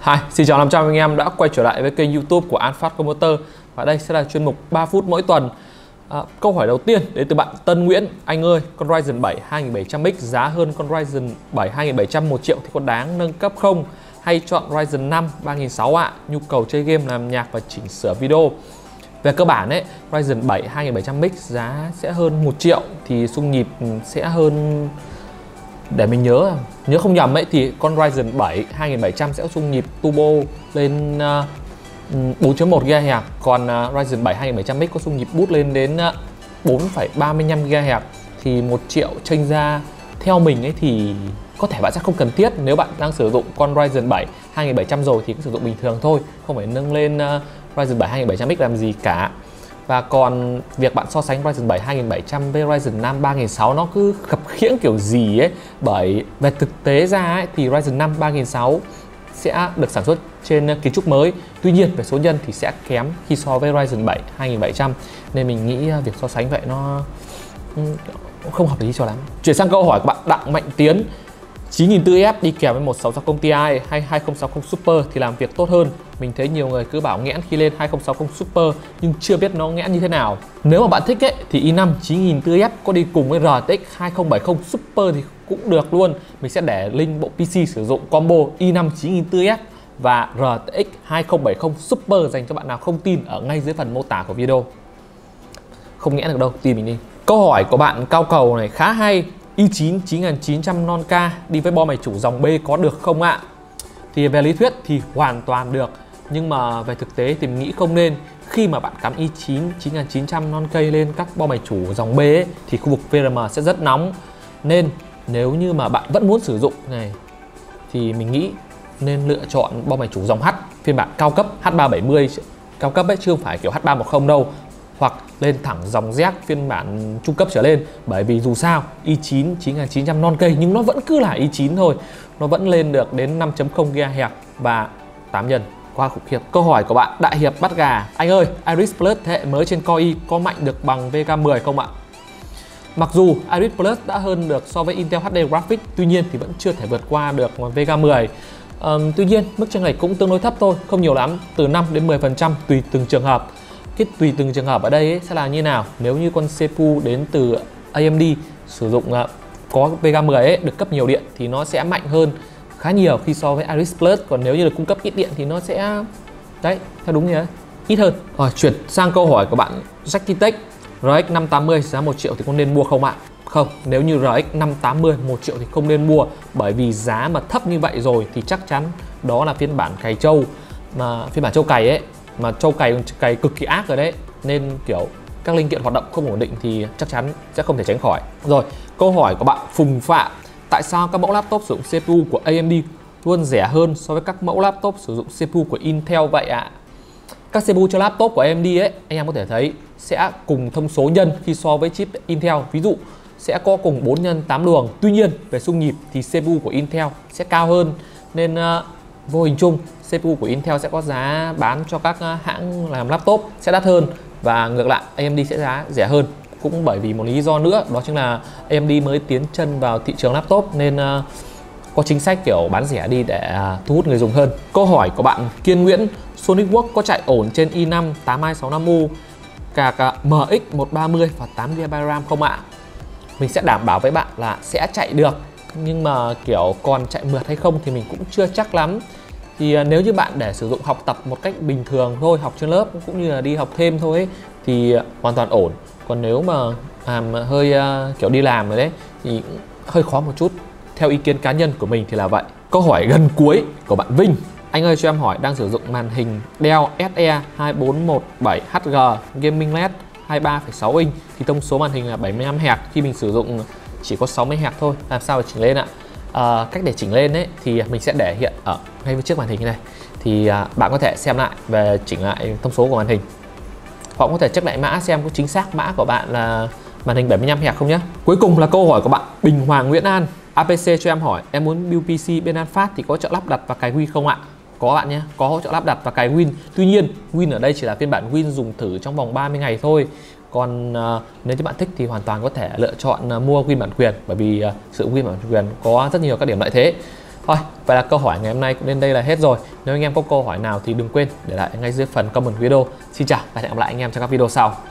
Hi, xin chào 500 anh em đã quay trở lại với kênh YouTube của An Phát Motor. Và đây sẽ là chuyên mục 3 phút mỗi tuần. Câu hỏi đầu tiên đến từ bạn Tân Nguyễn. Anh ơi, con Ryzen 7 2700X giá hơn con Ryzen 7 2700 1 triệu thì có đáng nâng cấp không? Hay chọn Ryzen 5 3600 ạ? Nhu cầu chơi game, làm nhạc và chỉnh sửa video. Về cơ bản ấy, Ryzen 7 2700X giá sẽ hơn 1 triệu thì xung nhịp sẽ hơn, để mình nhớ không nhầm ấy, thì con Ryzen 7 2700 sẽ xung nhịp turbo lên 4.1 GHz, còn Ryzen 7 2700X có xung nhịp boost lên đến 4,35 GHz. Thì 1 triệu chênh ra theo mình ấy thì có thể bạn sẽ không cần thiết. Nếu bạn đang sử dụng con Ryzen 7 2700 rồi thì cứ sử dụng bình thường thôi, không phải nâng lên Ryzen 7 2700X làm gì cả. Và còn việc bạn so sánh Ryzen 7 2700 với Ryzen 5 3600 nó cứ khập khiễng kiểu gì ấy, bởi về thực tế ra ấy, thì Ryzen 5 3600 sẽ được sản xuất trên kiến trúc mới. Tuy nhiên về số nhân thì sẽ kém khi so với Ryzen 7 2700, nên mình nghĩ việc so sánh vậy nó không hợp lý cho lắm. Chuyển sang câu hỏi của bạn Đặng Mạnh Tiến. 9400F đi kèm với 1660 Ti hay 2060 Super thì làm việc tốt hơn. Mình thấy nhiều người cứ bảo nghẽn khi lên 2060 Super nhưng chưa biết nó nghẽn như thế nào. Nếu mà bạn thích ấy, thì i5 9400F có đi cùng với RTX 2070 Super thì cũng được luôn. Mình sẽ để link bộ PC sử dụng combo i5 9400F và RTX 2070 Super dành cho bạn nào không tin ở ngay dưới phần mô tả của video. Không nghẽn được đâu, tin mình đi. Câu hỏi của bạn Cao Cầu này khá hay. i9 9900 non K đi với bo mạch chủ dòng B có được không ạ? Thì về lý thuyết thì hoàn toàn được, nhưng mà về thực tế thì mình nghĩ không nên. Khi mà bạn cắm i9 9900 non cây lên các bo mạch chủ dòng B ấy, thì khu vực VRM sẽ rất nóng. Nên nếu như mà bạn vẫn muốn sử dụng này thì mình nghĩ nên lựa chọn bo mạch chủ dòng H phiên bản cao cấp H370 cao cấp ấy, chứ không phải kiểu H310 đâu. Hoặc lên thẳng dòng Z phiên bản trung cấp trở lên, bởi vì dù sao i9 9900 non cây nhưng nó vẫn cứ là i9 thôi, nó vẫn lên được đến 5.0 GHz và 8 nhân, quá khủng khiếp. Câu hỏi của bạn Đại Hiệp Bắt Gà. Anh ơi, Iris Plus thế hệ mới trên Core i có mạnh được bằng Vega 10 không ạ? Mặc dù Iris Plus đã hơn được so với Intel HD Graphics, tuy nhiên thì vẫn chưa thể vượt qua được Vega 10. Tuy nhiên mức chênh lệch cũng tương đối thấp thôi, không nhiều lắm, từ 5 đến 10% tùy từng trường hợp. Cái tùy từng trường hợp ở đây ấy sẽ là như nào? Nếu như con CPU đến từ AMD sử dụng có Vega 10 ấy, được cấp nhiều điện thì nó sẽ mạnh hơn khá nhiều khi so với Iris Plus. Còn nếu như được cung cấp ít điện thì nó sẽ đấy, theo đúng như thế, ít hơn. Rồi, chuyển sang câu hỏi của bạn Jackie Tech. RX 580 giá 1 triệu thì có nên mua không ạ? Không, nếu như RX 580 1 triệu thì không nên mua, bởi vì giá mà thấp như vậy rồi thì chắc chắn đó là phiên bản cày trâu, mà phiên bản trâu cày ấy, mà trâu cày cực kỳ ác rồi đấy, nên kiểu các linh kiện hoạt động không ổn định thì chắc chắn sẽ không thể tránh khỏi. Rồi, câu hỏi của bạn Phùng Phạm. Tại sao các mẫu laptop sử dụng CPU của AMD luôn rẻ hơn so với các mẫu laptop sử dụng CPU của Intel vậy ạ? Các CPU cho laptop của AMD ấy, anh em có thể thấy sẽ cùng thông số nhân khi so với chip Intel. Ví dụ sẽ có cùng 4 nhân 8 luồng. Tuy nhiên về xung nhịp thì CPU của Intel sẽ cao hơn, nên vô hình chung CPU của Intel sẽ có giá bán cho các hãng làm laptop sẽ đắt hơn, và ngược lại AMD sẽ giá rẻ hơn. Cũng bởi vì một lý do nữa, đó chính là AMD mới tiến chân vào thị trường laptop nên có chính sách kiểu bán rẻ đi để thu hút người dùng hơn. Câu hỏi của bạn Kiên Nguyễn. SonicWorks có chạy ổn trên i5 8265U cả MX130 và 8GB RAM không ạ? Mình sẽ đảm bảo với bạn là sẽ chạy được, nhưng mà kiểu còn chạy mượt hay không thì mình cũng chưa chắc lắm. Thì nếu như bạn để sử dụng học tập một cách bình thường thôi, học trên lớp cũng như là đi học thêm thôi ấy, thì hoàn toàn ổn. Còn nếu mà hơi kiểu đi làm rồi đấy thì hơi khó một chút. Theo ý kiến cá nhân của mình thì là vậy. Câu hỏi gần cuối của bạn Vinh. Anh ơi cho em hỏi, đang sử dụng màn hình Dell SE 2417HG Gaming LED 23,6 inch thì thông số màn hình là 75 Hz, khi mình sử dụng chỉ có 60 Hz thôi, làm sao để chỉnh lên ạ? Cách để chỉnh lên ấy thì mình sẽ để hiện ở ngay trước màn hình như này, thì bạn có thể xem lại về chỉnh lại thông số của màn hình, hoặc có thể check lại mã xem có chính xác mã của bạn là màn hình 75 Hz không nhé. Cuối cùng là câu hỏi của bạn Bình Hoàng Nguyễn An. APC cho em hỏi, em muốn build PC bên An Phát thì có trợ lắp đặt và cài Win không ạ? Có bạn nhé, có hỗ trợ lắp đặt và cài Win. Tuy nhiên Win ở đây chỉ là phiên bản Win dùng thử trong vòng 30 ngày thôi. Còn nếu như bạn thích thì hoàn toàn có thể lựa chọn mua Win bản quyền, bởi vì sự Win bản quyền có rất nhiều các điểm lợi thế. Thôi, vậy là câu hỏi ngày hôm nay cũng đến đây là hết rồi. Nếu anh em có câu hỏi nào thì đừng quên để lại ngay dưới phần comment video. Xin chào và hẹn gặp lại anh em trong các video sau.